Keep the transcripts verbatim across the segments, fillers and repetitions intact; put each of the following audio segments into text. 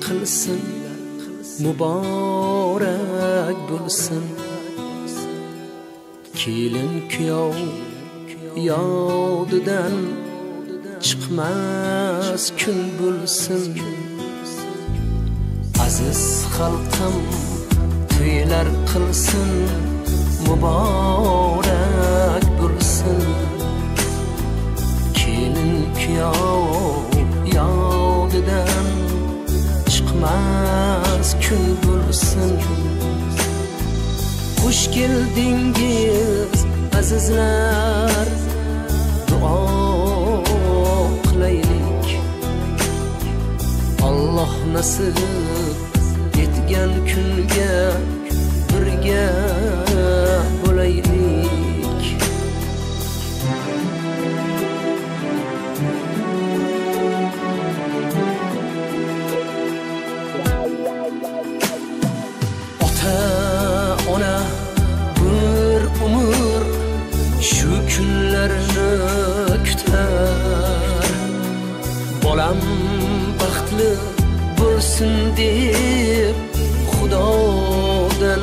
qilsin, muborak bo'lsin. Kelin kuyov yodidan chiqmas kun bo'lsin. Aziz xalqim to'ylar qilsin, muborak bo'lsin. Kelin kuyov yodidan chiqmas kun bo'lsin. Xush keldingiz azizlar, duo qilaylik. Alloh nasib etgan kunga birga bo'laylik. Ota ona bir umr shu kunlarni kutar. Bolam baxtli bo'lsin deb Xudodan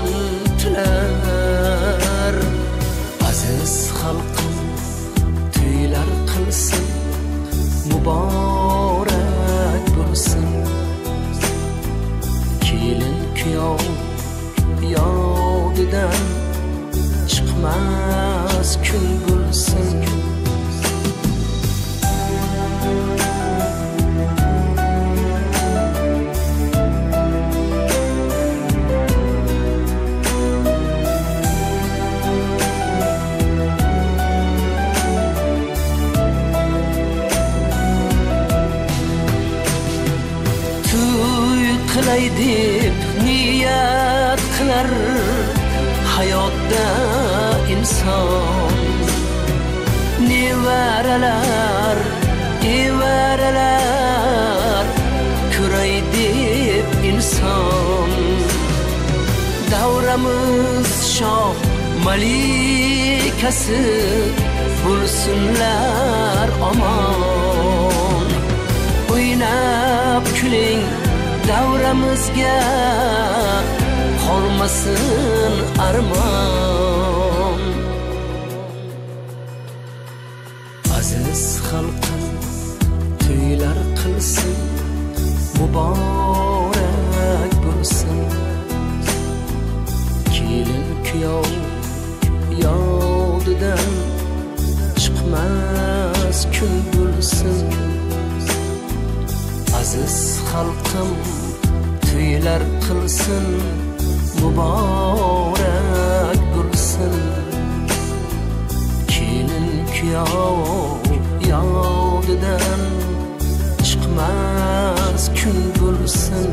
tilar. Aziz xalqim to'ylar qilsin, muborak bo'lsin. Kelin kuyov yodidan chiqmas kun bo'lsin. Qilay deb niyat qilar hayotda inson. Nevaralar, evaralar ko'ray deb inson. Davramiz shoh malikasi bo'lsinlar omon. O'ynab kuling davramizga, qolmasin armon. Aziz xalqim to'ylar qilsin, muborak bo'lsin. Kelin kuyov yodidan chiqmas kun bo'lsin. Aziz xalqim to'ylar qilsin, muborak bo'lsin. Kelin kuyov yodidan chiqmas kun bo'lsin.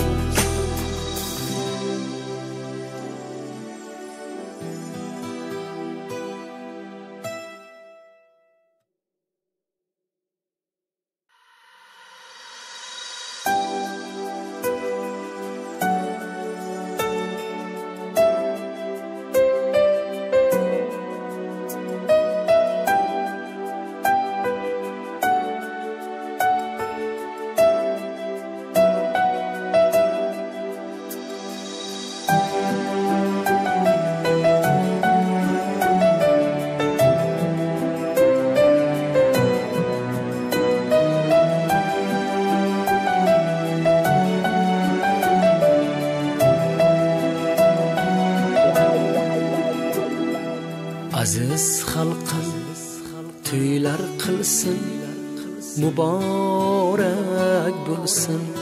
Aziz xalqim to'ylar qilsin, muborak bo'lsin.